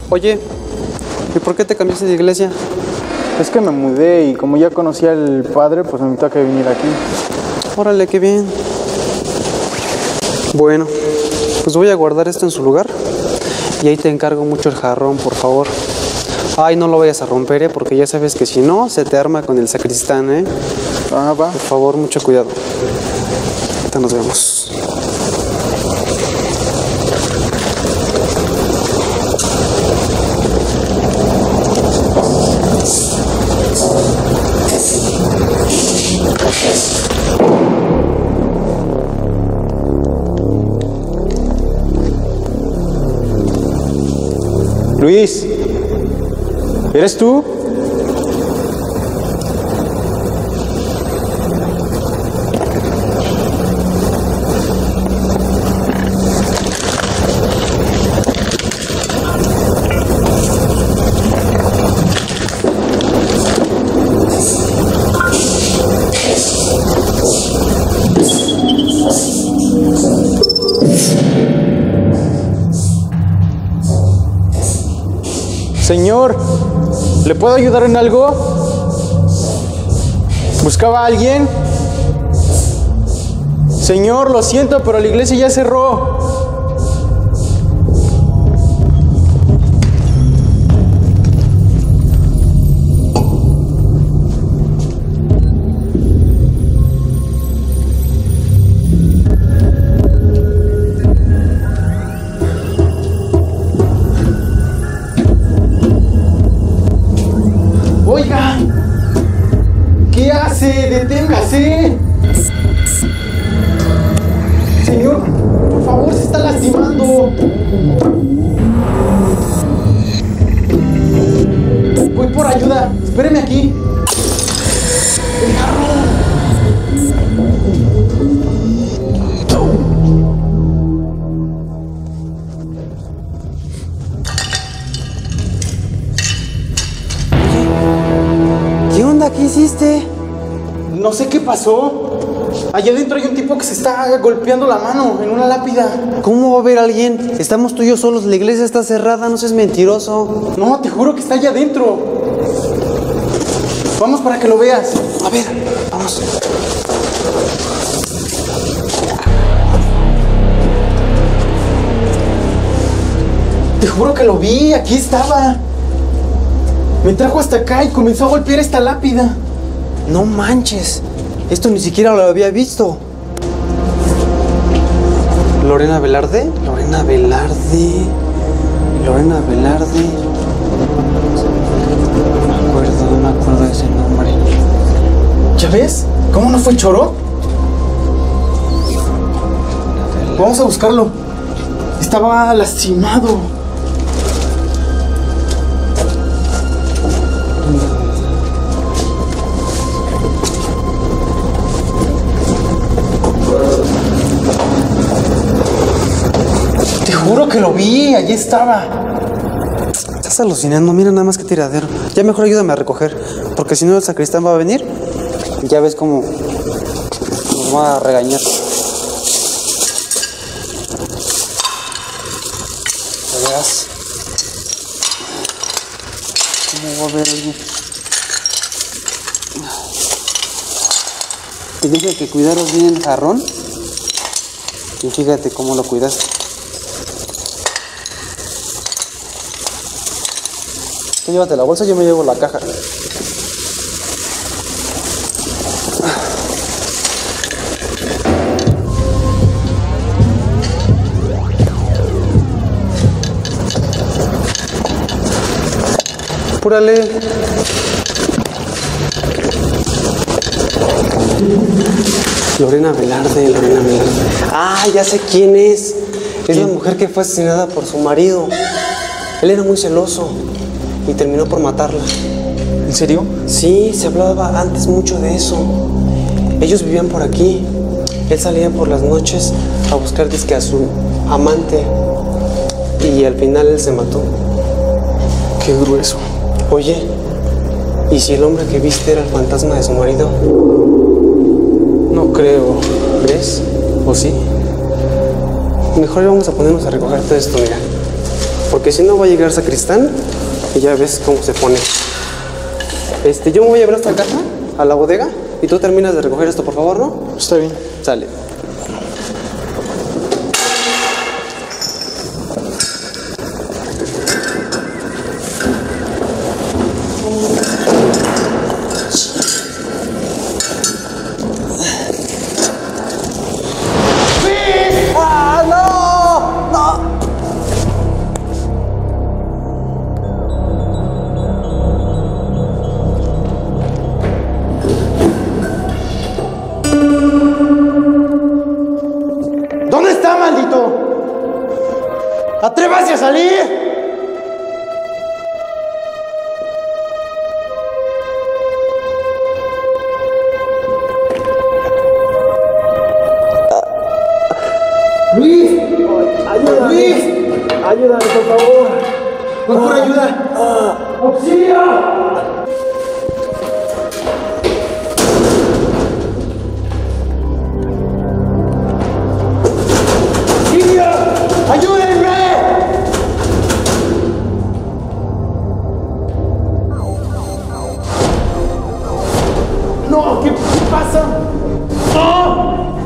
Oye, ¿y por qué te cambiaste de iglesia? Es que me mudé y como ya conocía al padre, pues me invitó a que viniera aquí. Órale, qué bien. Bueno, pues voy a guardar esto en su lugar. Y ahí te encargo mucho el jarrón, por favor. Ay, no lo vayas a romper, porque ya sabes que si no, se te arma con el sacristán, ¿eh? Ah, va. Por favor, mucho cuidado. Ahorita nos vemos. Luis, ¿eres tú? Señor, ¿le puedo ayudar en algo? ¿Buscaba a alguien? Señor, lo siento, pero la iglesia ya cerró. Oiga, ¿qué hace? ¡Deténgase! Señor, por favor, se está lastimando. Voy por ayuda. Espéreme aquí. ¡El carro! ¿Qué onda? ¿Qué hiciste? No sé qué pasó. Allá adentro hay un tipo que se está golpeando la mano en una lápida. ¿Cómo va a haber alguien? Estamos tú y yo solos, la iglesia está cerrada, no seas mentiroso. No, te juro que está allá adentro. Vamos para que lo veas. A ver, vamos. Te juro que lo vi, aquí estaba. Me trajo hasta acá y comenzó a golpear esta lápida. No manches, esto ni siquiera lo había visto. ¿Lorena Velarde? Lorena Velarde. Lorena Velarde. No me acuerdo de ese nombre. ¿Ya ves? ¿Cómo no fue choro? Vamos a buscarlo. Estaba lastimado. Te juro que lo vi, allí estaba. Estás alucinando, mira nada más que tiradero. Ya mejor ayúdame a recoger, porque si no el sacristán va a venir. Ya ves cómo nos va a regañar. Ya verás. ¿Cómo va a haber algo? Te dije que cuidaras bien el jarrón. Y fíjate cómo lo cuidaste. Tú llévate la bolsa, yo me llevo la caja. Apúrale. Lorena Velarde, Lorena Velarde. Ah, ya sé quién es. Es la mujer que fue asesinada por su marido. Él era muy celoso y terminó por matarla. ¿En serio? Sí, se hablaba antes mucho de eso. Ellos vivían por aquí. Él salía por las noches a buscar disque a su amante y al final él se mató. Qué grueso. Oye, ¿y si el hombre que viste era el fantasma de su marido? No creo. ¿Ves? ¿O sí? Mejor vamos a ponernos a recoger todo esto, mira. porque si no va a llegar Sacristán y ya ves cómo se pone. Yo me voy a llevar esta caja a la bodega y tú terminas de recoger esto, por favor, ¿no? Está bien. Sale. ¿Dónde está, maldito? ¡Atrévase a salir! ¡Luis! ¡Ayúdame! ¡Luis! Ayúdame, por favor. ¡Por ayuda! ¡Auxilio! ¡Ayúdenme! No, ¿qué pasa? ¡No!